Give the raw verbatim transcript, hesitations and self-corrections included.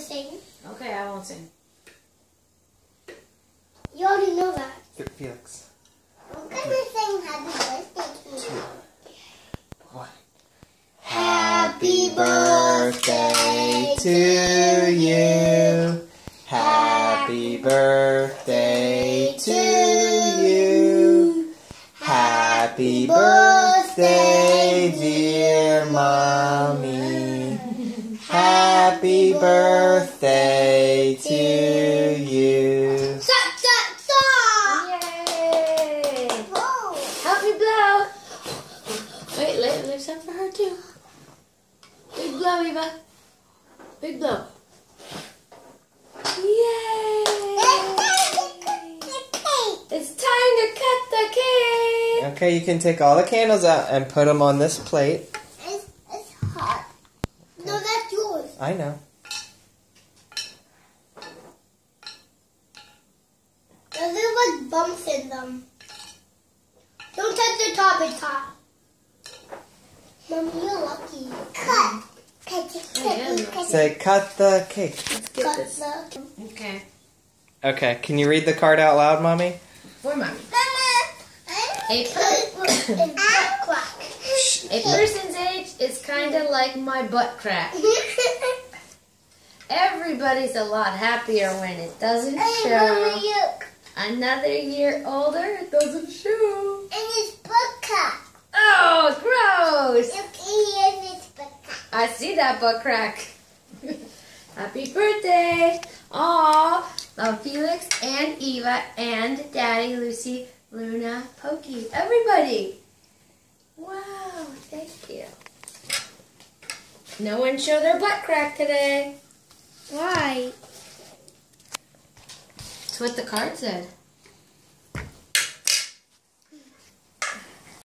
sing. Okay, I won't sing. You already know that. Felix. I'm gonna sing happy birthday to you. One. Happy birthday to you. Happy birthday to you. Happy birthday, dear mommy. Happy birthday to you. Stop, stop, stop! Yay! Whoa. Help me blow. Wait, let, there's some for her too. Big blow, Eva. Big blow. Yay! It's time to cut the cake. Okay, you can take all the candles out and put them on this plate. It's, it's hot. No, that's yours. I know. There's like bumps in them. Don't touch the top, it's hot. Mommy, you're lucky. Cut. Cut it, I am. cut it, cut it. Say, cut the cake. Let's get Cut this. the... Okay. Okay, can you read the card out loud, Mommy? For mommy. Mama, A, per- I'm butt crack. a person's age is kind of like my butt crack. Everybody's a lot happier when it doesn't Hey, show. Mommy, look. Another year older, it doesn't show. And it's butt crack. Oh, gross! Look, here's its butt crack. I see that butt crack. Happy birthday! Aw, love Felix and Eva and Daddy, Lucy, Luna, Pokey, everybody. Wow, thank you. No one showed their butt crack today. Why? That's what the card said.